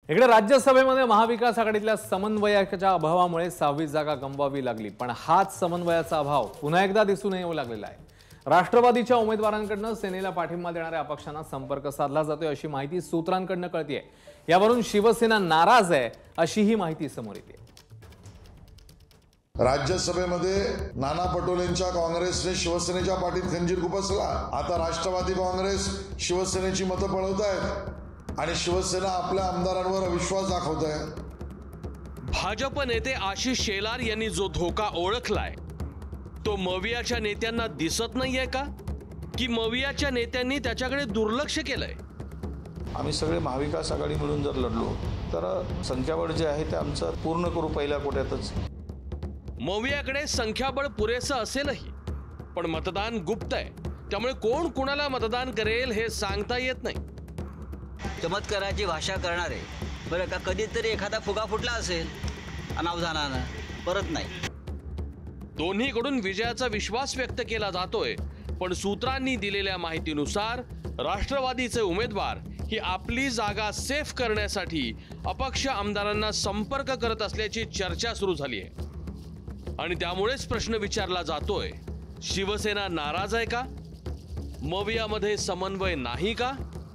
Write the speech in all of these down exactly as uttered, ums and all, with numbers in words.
इकडे राज्यसभेमध्ये महाविकास आघाडीतल्या समन्वयाच्या अभावामुळे सहावी जागा गमवावी लागली, पण हाच समन्वयाचा अभाव पुन्हा एकदा दिसून येऊ लागलेला आहे। राष्ट्रवादीच्या उमेदवारांकडून सेनेला पाठिंबा देणाऱ्या अपक्षांना संपर्क साधला जातोय अशी माहिती सूत्रांकडून कळतेय। यावरून शिवसेना नाराज आहे अशी ही माहिती समोर येते। राज्यसभेमध्ये नाना पटोलेंच्या काँग्रेसने शिवसेनेच्या पाठीत खंजीर खुपसला। आता राष्ट्रवादी काँग्रेस शिवसेनेची मतं पळवत आहेत आणि शिवसेना आपल्या आमदारांवर अविश्वास दाखवत आहे। भाजप नेते आशिष शेलार यांनी जो धोका ओळखलाय तो मवियाच्या नेत्यांना दिसत नाहीये का, की मवियाच्या नेत्यांनी त्याच्याकडे दुर्लक्ष केलंय? आम्ही सगळे महाविकास आघाडी मिळून जर लढलो तर संख्याबळ जे आहे ते आमचं पूर्ण करू पहिल्या कोट्यातच। मवियाकडे संख्याबळ पुरेसं असेलही, पण मतदान गुप्त आहे, त्यामुळे कोण कोणाला मतदान करेल हे सांगता येत नाही। चमत्काराची भाषा करणारे बरं का, कधीतरी एखादा फुगा फुटला असेल अनावधानानं, परत नाही। दोन्हीकडून विजयाचा विश्वास व्यक्त केला जातोय, पण सूत्रांनी दिलेल्या माहितीनुसार राष्ट्रवादीचे उमेदवार ही आपली जागा सेफ करण्यासाठी अपक्ष आमदारांना संपर्क करत असल्याची चर्चा सुरू झाली आहे। आणि त्यामुळेच प्रश्न विचारला जातोय, शिवसेना नाराज आहे का? मवियामध्ये समन्वय नाही का?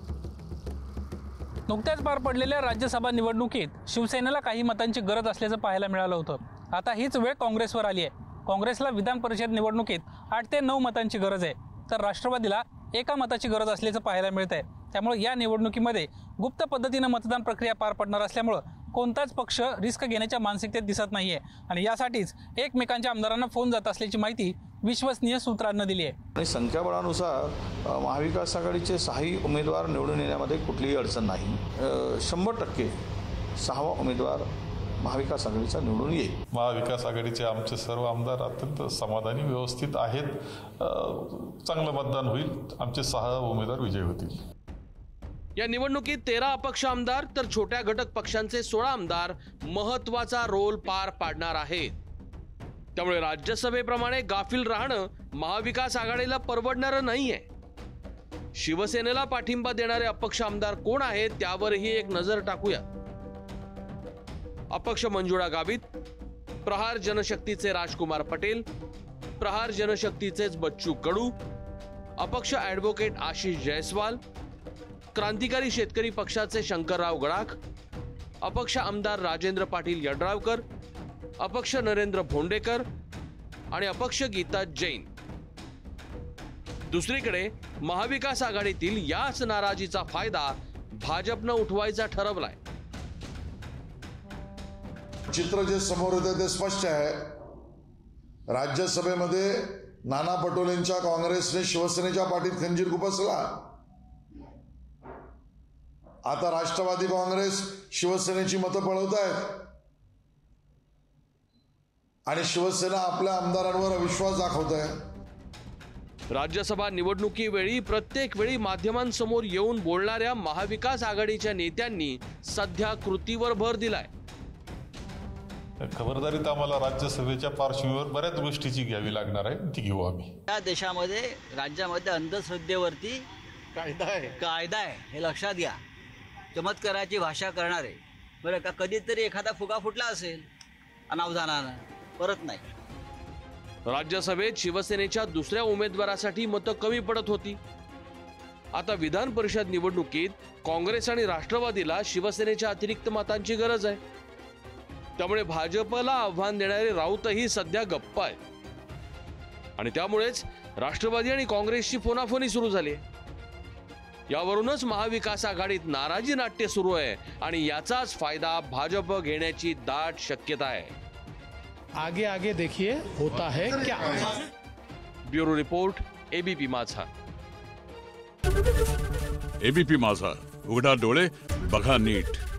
नुकत्याच पार पडलेल्या राज्यसभा निवडणुकीत शिवसेनेला काही मतांची गरज असल्याचं पाहायला मिळालं होतं। आता हीच वेळ काँग्रेसवर आली आहे। काँग्रेसला विधान परिषद निवडणुकीत आठ ते नऊ मतांची गरज आहे, तर राष्ट्रवादीला एका मताची गरज असल्याचं पाहायला मिळत आहे। त्यामुळे या निवडणुकीमध्ये गुप्त पद्धतीने मतदान प्रक्रिया पार पडणार असल्यामुळे कोणताच पक्ष रिस्क घेण्याच्या मानसिकतेत दिसत नाहीये आणि यासाठीच एकमेकांच्या आमदारांना फोन जात असल्याची माहिती विश्वसनीय सूत्रांनी दिली आहे। आणि संख्याबळानुसार महाविकास आघाडीचे सहाही उमेदवार निवडून येण्यामध्ये कुठलीही अडचण नाही। शंभर टक्के सहावा उमेदवार महाविकास आघाडीचा निवडून येईल। महाविकास आघाडीचे आमचे सर्व आमदार अत्यंत समाधानी व्यवस्थित आहेत। चांगलं मतदान होईल, आमचे सहा उमेदवार विजयी होतील। या निवडणुकीत तेरा अपक्ष आमदार तर छोट्या घटक पक्षांचे सोळा आमदार महत्वाचा रोल पार पाडणार आहेत। त्यामुळे राज्यसभेप्रमाणे गाफील राहणं महाविकास आघाडीला परवडणारं नाहीये। शिवसेनेला पाठिंबा देणारे अपक्ष आमदार कोण आहेत त्यावरही एक नजर टाकूया। अपक्ष मंजुळा गावित, प्रहार जनशक्तीचे राजकुमार पटेल, प्रहार जनशक्तीचेच बच्चू कडू, अपक्ष ॲडव्होकेट आशिष जयस्वाल, क्रांतिकारी शेतकरी पक्षाचे शंकरराव गडाख, अपक्ष आमदार राजेंद्र पाटील यड्रावकर, अपक्ष नरेंद्र भोंडेकर आणि अपक्ष गीता जैन। दुसरीकडे महाविकास आघाडीतील याच नाराजीचा फायदा भाजपनं उठवायचा ठरवलाय। चित्र जे समोर येते ते स्पष्ट आहे। राज्यसभेमध्ये नाना पटोलेंच्या काँग्रेसने शिवसेनेच्या पाठीत खंजीर खुपसला। आता राष्ट्रवादी काँग्रेस शिवसेनेची मतं पळवत आहेत आणि शिवसेना आपल्या आमदारांवर अविश्वास दाखवत आहे। राज्यसभा निवडणुकीवेळी प्रत्येक वेळी माध्यमांसमोर येऊन बोलणाऱ्या महाविकास आघाडीच्या नेत्यांनी सध्या कृतीवर भर दिलाय। खबरदारीत आम्हाला राज्यसभेच्या पार्श्वभूमीवर बऱ्याच गोष्टीची घ्यावी लागणार आहे, ती घेऊ आम्ही। या देशामध्ये राज्यामध्ये अंधश्रद्धेवरती कायदा आहे कायदा आहे हे लक्षात घ्या। चमत्काराची भाषा करणारे बरं का, कधीतरी एखादा फुगा फुटला असेल अनावधानानं, परत नाही। राज्यसभेत शिवसेनेच्या दुसऱ्या उमेदवारासाठी मतं कमी पडत होती। आता विधान परिषद निवडणुकीत काँग्रेस आणि राष्ट्रवादीला शिवसेनेच्या अतिरिक्त मतांची गरज आहे। त्यामुळे भाजपला आव्हान देणारे राऊतही सध्या गप्प आहेत आणि त्यामुळेच राष्ट्रवादी आणि काँग्रेसची फोनाफोनी सुरू झाली। यावरूनच महाविकास आघाडीत नाराजी नाट्य सुरू आहे आणि याचाच फायदा भाजप घेण्याची दाट शक्यता आहे। आगे आगे देखिए होता है क्या। Bureau report, ABP Majha. ABP Majha, उघडा डोळे बघा नीट।